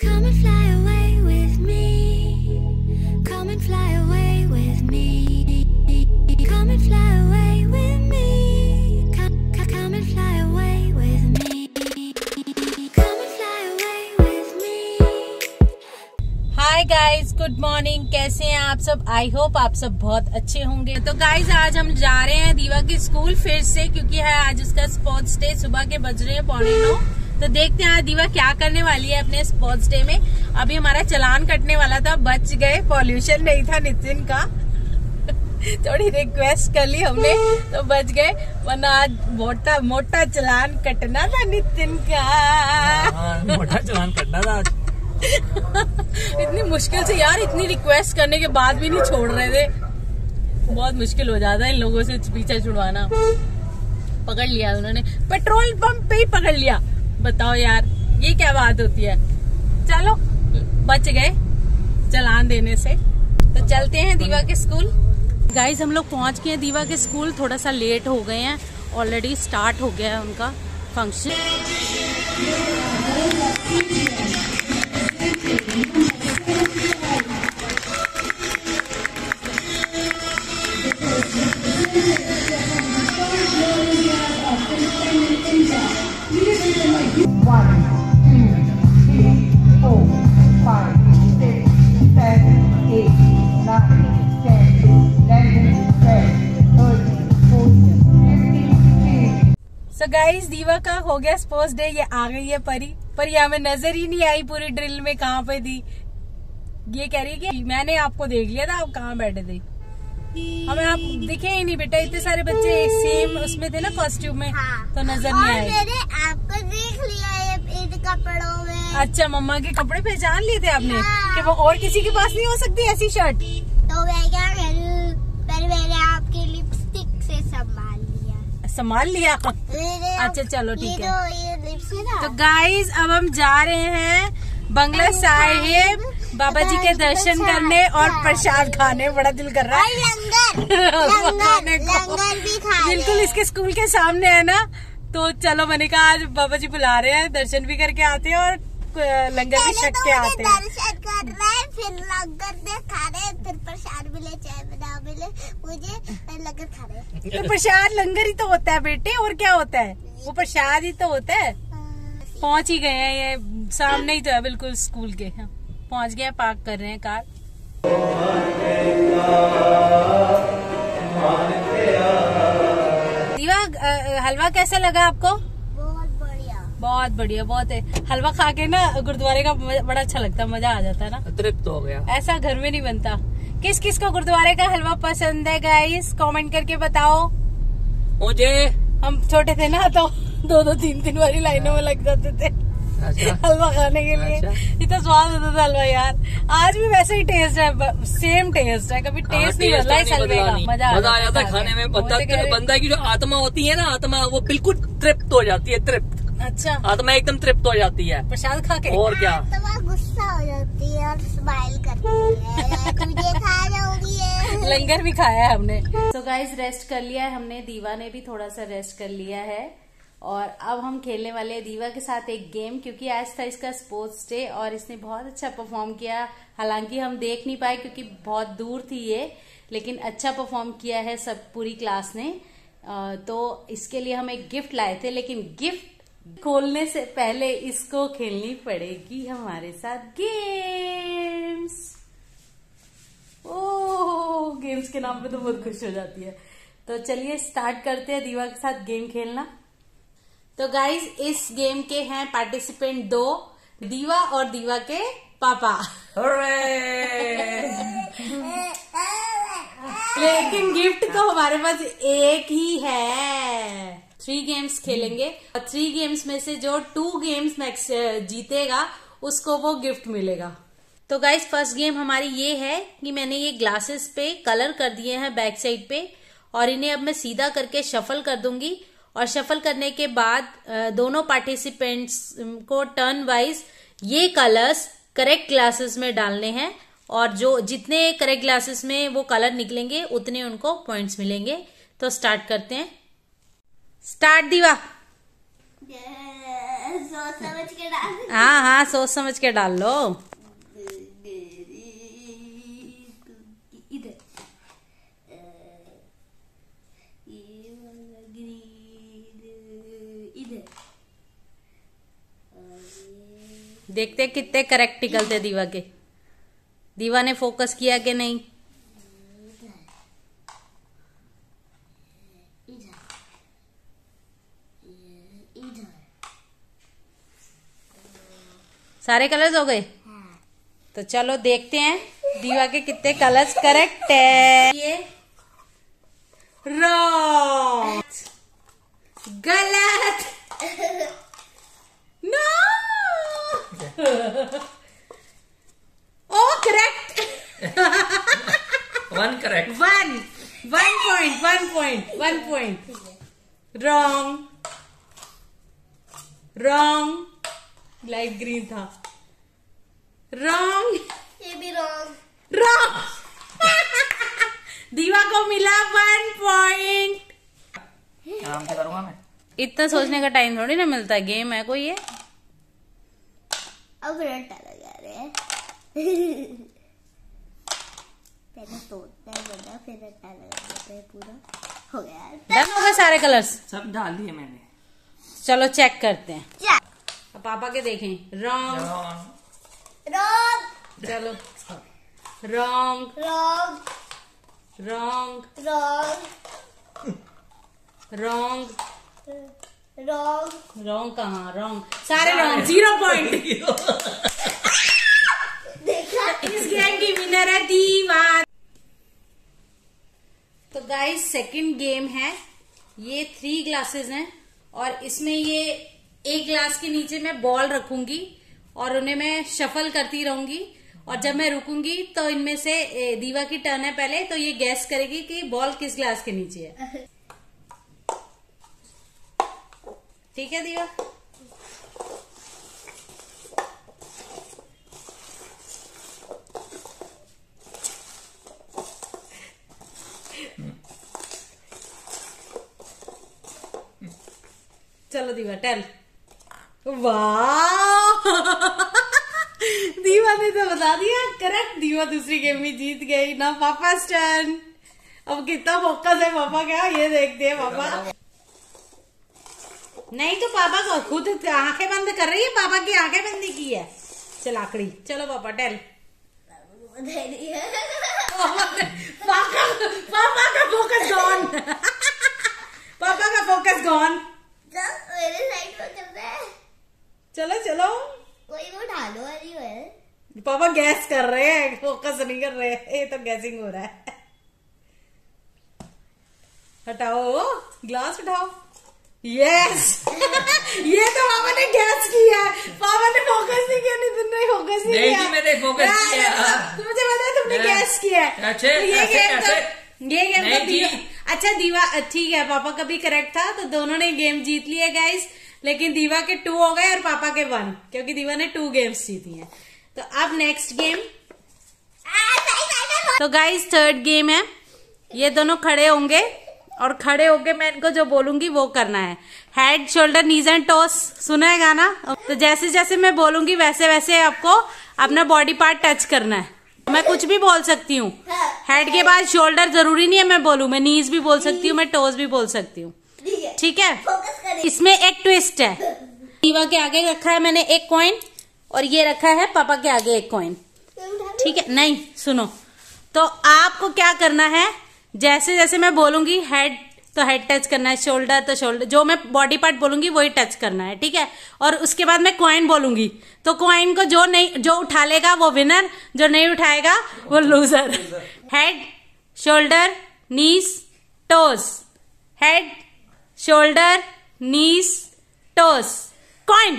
Come and fly away with me. Come and fly away with me. Come and fly away with me. Come and fly away with me. Come and fly away with me. Hi guys, good morning. कैसे हैं आप सब? I hope आप सब बहुत अच्छे होंगे। तो गाइज आज हम जा रहे हैं दीवा के स्कूल फिर से, क्योंकि है आज उसका स्पोर्ट्स डे। सुबह के बज रहे हैं 8:45। तो देखते हैं आज दीवा क्या करने वाली है अपने स्पोर्ट्स डे में। अभी हमारा चालान कटने वाला था, बच गए, पॉल्यूशन नहीं था नितिन का। थोड़ी रिक्वेस्ट कर ली हमने तो बच गए, वरना आज मोटा चालान कटना था नितिन का। मोटा चालान कटना था। इतनी मुश्किल से यार, इतनी रिक्वेस्ट करने के बाद भी नहीं छोड़ रहे थे। बहुत मुश्किल हो जाता है इन लोगों से पीछा छुड़वाना। पकड़ लिया उन्होंने, पेट्रोल पंप पे ही पकड़ लिया। बताओ यार, ये क्या बात होती है। चलो बच गए चालान देने से। तो चलते हैं दीवा के स्कूल। गाइज हम लोग पहुंच गए हैं दीवा के स्कूल। थोड़ा सा लेट हो गए हैं, ऑलरेडी स्टार्ट हो गया है उनका फंक्शन। So guys, दीवा का हो गया स्पोर्ट्स डे। ये आ गई है परी। पर ये हमें नजर ही नहीं आई पूरी ड्रिल में, कहाँ पे थी। ये कह रही है कि मैंने आपको देख लिया था, आप कहाँ बैठे थे। हमें आप दिखे ही नहीं बेटा। इतने सारे बच्चे सेम उसमें थे ना कॉस्ट्यूम में। हाँ। तो नजर नहीं आए। मैंने आपको देख लिया इन कपड़ों में। अच्छा, मम्मा के कपड़े पहचान लिए थे आपने। हाँ। कि वो और किसी के पास नहीं हो सकती ऐसी शर्ट। तो मैं क्या करूं, पर मैंने आपके लिपस्टिक से संभाल लिया। अच्छा चलो ठीक है। लिपस्टिक तो गाइज अब हम जा रहे हैं बंगला साहिब बाबा जी के दर्शन करने और प्रसाद खाने। बड़ा दिल कर रहा है। लंगर भी खाने। बिल्कुल इसके स्कूल के सामने है ना। तो चलो मैंने कहा आज बाबा जी बुला रहे हैं, दर्शन भी करके आते हैं और लंगर भी छक के आते हैं। दर्शन कर रहे हैं, फिर लंगर में खा रहे हैं, फिर प्रसाद मिले, चाय बना मिले, मुझे लंगर खा रहे हैं। तो प्रसाद लंगर ही तो होता है बेटे, और क्या होता है। वो प्रसाद ही तो होता है। पहुंच ही गए हैं, ये सामने ही तो है बिल्कुल स्कूल के। पहुंच गए, पार्क कर रहे हैं कार। दीवा हलवा कैसा लगा आपको? बहुत बढ़िया, बहुत है। हलवा खा के ना गुरुद्वारे का बड़ा अच्छा लगता है, मजा आ जाता है ना। तृप्त हो गया। ऐसा घर में नहीं बनता। किस किस को गुरुद्वारे का हलवा पसंद है गाइस, कमेंट करके बताओ मुझे। हम छोटे थे ना तो 2-2 3-3 वाली लाइनों में लग जाते थे। अच्छा। हलवा खाने के लिए। अच्छा। इतना स्वाद होता था हलवा यार। आज भी वैसे ही टेस्ट है, सेम टेस्ट है, कभी टेस्ट नहीं बदला इस हलवे का। मजा आ जाता है खाने में। बंदा की जो आत्मा होती है ना, आत्मा वो बिल्कुल तृप्त हो जाती है। तृप्त। अच्छा, आत्मा एकदम तृप्त हो जाती है प्रसाद खा के। और क्या, आत्मा गुस्सा हो जाती है और स्माइल करती है। तुझे खा जाऊंगी। लंगर भी खाया है हमने। तो गाइस रेस्ट कर लिया है हमने, दीवा ने भी थोड़ा सा रेस्ट कर लिया है। और अब हम खेलने वाले हैं दीवा के साथ एक गेम, क्योंकि आज था इसका स्पोर्ट्स डे और इसने बहुत अच्छा परफॉर्म किया। हालांकि हम देख नहीं पाए क्योंकि बहुत दूर थी ये, लेकिन अच्छा परफॉर्म किया है सब पूरी क्लास ने। तो इसके लिए हम एक गिफ्ट लाए थे, लेकिन गिफ्ट खोलने से पहले इसको खेलनी पड़ेगी हमारे साथ गेम्स। ओह, गेम्स के नाम पे तो बहुत खुश हो जाती है। तो चलिए स्टार्ट करते हैं दीवा के साथ गेम खेलना। तो गाइज इस गेम के हैं पार्टिसिपेंट 2, दीवा और दीवा के पापा। लेकिन गिफ्ट तो हमारे पास एक ही है। 3 गेम्स खेलेंगे और 3 गेम्स में से जो 2 गेम्स मैक्स जीतेगा उसको वो गिफ्ट मिलेगा। तो गाइज फर्स्ट गेम हमारी ये है कि मैंने ये ग्लासेस पे कलर कर दिए हैं बैक साइड पे, और इन्हें अब मैं सीधा करके शफल कर दूंगी। और शफल करने के बाद दोनों पार्टिसिपेंट्स को टर्न वाइज ये कलर्स करेक्ट ग्लासेस में डालने हैं, और जो जितने करेक्ट ग्लासेस में वो कलर निकलेंगे उतने उनको पॉइंट्स मिलेंगे। तो स्टार्ट करते हैं। स्टार्ट दीवा। Yes, सोच समझ के डाल। हाँ हाँ, सोच समझ के डाल लो। इधर इधर देखते हैं कितने करेक्ट निकलते दीवा के। दीवा ने फोकस किया कि नहीं? सारे कलर्स हो गए? तो चलो देखते हैं दीवा के कितने कलर्स करेक्ट है। ये रॉन्ग, गलत, no, oh correct, 1 correct, 1 point, wrong, light green था, रॉन्ग, ये भी रॉन्ग। दीवा को मिला 1 पॉइंट। आराम से करूंगा मैं। इतना सोचने का टाइम थोड़ी ना मिलता है, गेम है कोई ये। अब रट्टा लगा रहे हैं। पहले सोचते हैं बड़ा, फिर रट्टा लगा देते हैं। पूरा हो गया। डन हो गए सारे कलर्स? सब डाल दिए मैंने। चलो चेक करते हैं। क्या? अब पापा के देखें। रॉन्ग, रॉन्ग, चलो wrong, wrong, wrong, wrong, wrong, wrong. Wrong कहाँ? रॉन्ग, सारे रॉन्ग, 0 पॉइंट। देखा? इस गेम की विनर है दीवा। तो गाइस सेकंड गेम है, ये 3 ग्लासेस हैं और इसमें ये एक ग्लास के नीचे मैं बॉल रखूंगी और उन्हें मैं शफल करती रहूंगी और जब मैं रुकूंगी तो इनमें से दीवा की टर्न है पहले, तो ये गैस करेगी कि बॉल किस ग्लास के नीचे है। ठीक है दीवा? चलो दीवा टेल। वाह दीवा ने तो बता दिया करेक्ट। दीवा दूसरी गेम में जीत गई ना। पापा टर्न। अब कितना फोकस है पापा का, ये देखते हैं पापा। नहीं तो पापा को खुद आंखें बंद कर रही है, पापा की आंखें बंद की है। चल आखिरी, चलो पापा टेल। पापा का फोकस गॉन। पापा का फोकस गॉन। मेरे साइड में कर रहा है। चलो चलो, कोई वो ढालो वाली है। पापा गैस कर रहे हैं, फोकस नहीं कर रहे हैं। ये तो गैसिंग हो रहा है। हटाओ ग्लास, उठाओ। यस ये तो पापा ने गैस किया। पापा ने फोकस नहीं किया। नहीं तुमने फोकस नहीं किया। नहीं मैंने फोकस किया। मुझे पता है तुमने गैस किया। अच्छे, तो ये गेम तो नहीं अच्छा दीवा ठीक है, पापा का भी करेक्ट था, तो दोनों ने गेम जीत लिया गाइस। लेकिन दीवा के 2 हो गए और पापा के 1, क्योंकि दीवा ने 2 गेम्स जीती हैं। तो अब नेक्स्ट गेम। तो गाइस थर्ड गेम है, ये दोनों खड़े होंगे और खड़े होके मैं इनको जो बोलूंगी वो करना है। Head, shoulder, knees and toes. सुना है गाना? तो जैसे जैसे मैं बोलूंगी वैसे वैसे आपको अपना बॉडी पार्ट टच करना है। मैं कुछ भी बोल सकती हूँ। हेड के बाद शोल्डर जरूरी नहीं है मैं बोलूं, मैं नीज भी बोल सकती हूँ, मैं टोस भी बोल सकती हूँ। ठीक है? इसमें एक ट्विस्ट है। दीवा के आगे रखा है मैंने 1 कॉइन और ये रखा है पापा के आगे 1 कॉइन। ठीक है? नहीं सुनो, तो आपको क्या करना है, जैसे जैसे मैं बोलूंगी हेड तो हेड टच करना है, शोल्डर तो शोल्डर, जो मैं बॉडी पार्ट बोलूंगी वही टच करना है। ठीक है? और उसके बाद मैं कॉइन बोलूंगी तो कॉइन को जो उठा लेगा वो विनर, जो नहीं उठाएगा वो loser. Head, shoulder, knees, toes. Head, shoulder, knees, toes, coin.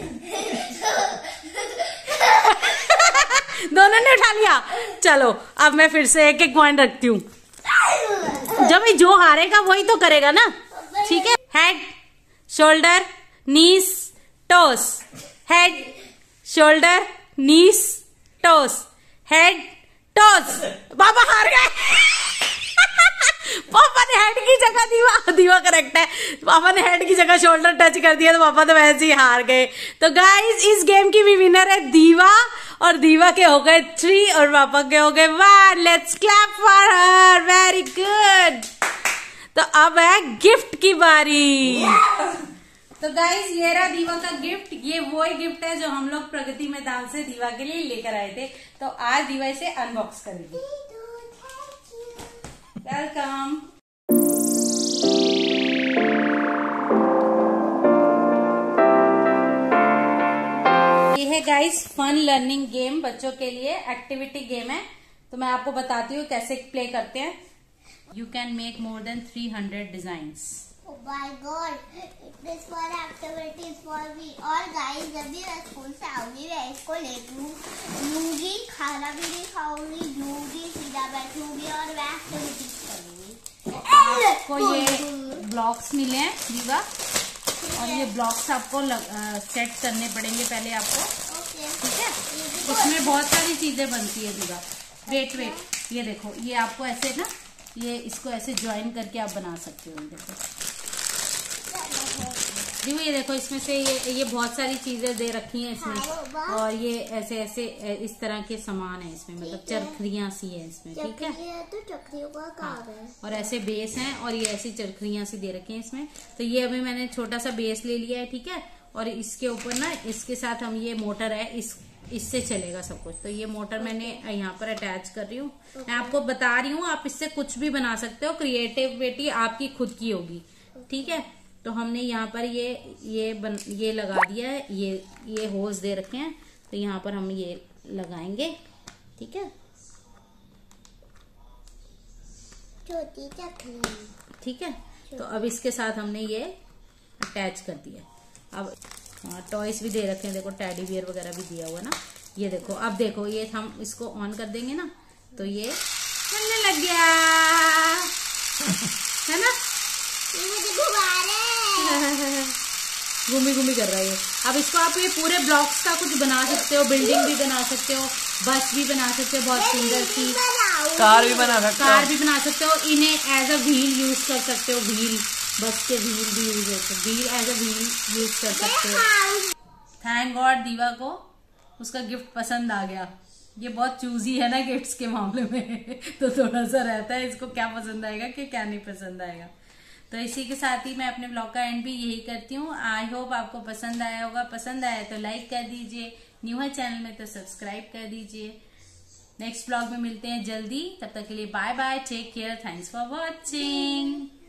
दोनों ने उठा लिया। चलो अब मैं फिर से एक एक कॉइन रखती हूँ। जब जो हारेगा वही तो करेगा ना। ठीक है? Head, shoulder, knees, toes. Head, shoulder, knees, toes. Head, toes. बाबा हार गए। पापा ने हेड की जगह दीवा करेक्ट है, पापा ने हेड की जगह शोल्डर टच कर दिया तो पापा तो वैसे ही हार गए। तो गाइस इस गेम की भी विनर है दीवा, और दीवा के हो गए 3 और पापा के हो गए 1। Let's clap for her, very good. तो अब है गिफ्ट की बारी। तो गाइज ये रहा दीवा का गिफ्ट। ये वही गिफ्ट है जो हम लोग प्रगति मैदान से दीवा के लिए लेकर आए थे। तो आज दीवा इसे अनबॉक्स करेगी। वेलकम। ये है गाइज फन लर्निंग गेम, बच्चों के लिए एक्टिविटी गेम है। तो मैं आपको बताती हूँ कैसे प्ले करते हैं। You can make more than 300 designs. Oh my God, this one activity is for me. और guys, जब भी मैं स्कूल से आऊंगी मैं इसको लूंगी, खाना भी नहीं खाऊंगी, लूंगी, सीधा बैठूंगी और मैं एक्टिविटीज करूंगी। आपको ये ब्लॉक्स मिले हैं दीवा, और ये ब्लॉक्स आपको सेट करने पड़ेंगे पहले आपको। ठीक है, इसमें बहुत सारी चीजें बनती है दीवा। वेट, ये देखो, ये आपको ऐसे ना, ये इसको ऐसे ज्वाइन करके आप बना सकते हो। देखो ये देखो, इसमें से ये बहुत सारी चीजें दे रखी हैं इसमें, और ये ऐसे इस तरह के सामान है इसमें, मतलब चरखरियां सी है इसमें। ठीक है, तो चक्रियों का काम है। और ऐसे बेस हैं, और ये ऐसी चरखरियां सी दे रखी हैं इसमें। तो ये अभी मैंने छोटा सा बेस ले लिया है। ठीक है, और इसके ऊपर ना, इसके साथ हम ये मोटर है, इससे चलेगा सब कुछ। तो ये मोटर मैंने यहाँ पर अटैच कर रही हूँ। मैं आपको बता रही हूँ, आप इससे कुछ भी बना सकते हो, क्रिएटिविटी आपकी खुद की होगी। ठीक है, तो हमने यहाँ पर ये लगा दिया है, ये होल्स दे रखे हैं, तो यहाँ पर हम ये लगाएंगे। ठीक है, छोटी चक्री। ठीक है, तो अब इसके साथ हमने ये अटैच कर दिया। अब टॉयस भी दे रखे हैं, देखो टेडी बियर वगैरह भी दिया हुआ ना। ये देखो, अब देखो, ये हम इसको ऑन कर देंगे ना, तो ये चलने लग गया है ना। घूमी कर रहा है। अब इसको आप ये पूरे ब्लॉक्स का कुछ बना सकते हो, बिल्डिंग भी बना सकते हो, बस भी बना सकते हो, बहुत सुंदर सी कार भी बना सकते हो। इन्हें एज अ व्हील यूज कर सकते हो, व्हील, बस के व्हील भी यूज होते हैं, wheel as a wheel use कर सकते हो। थैंक गॉड दीवा को उसका गिफ्ट पसंद आ गया। ये बहुत चूजी है ना गिफ्ट्स के मामले में तो थोड़ा सा रहता है इसको क्या पसंद आएगा कि क्या नहीं पसंद आएगा। तो इसी के साथ ही मैं अपने ब्लॉग का एंड भी यही करती हूँ। आई होप आपको पसंद आया होगा। पसंद आया तो लाइक कर दीजिए, न्यू है चैनल में तो सब्सक्राइब कर दीजिए। नेक्स्ट ब्लॉग में मिलते हैं जल्दी, तब तक के लिए bye bye, take care, thanks for watching.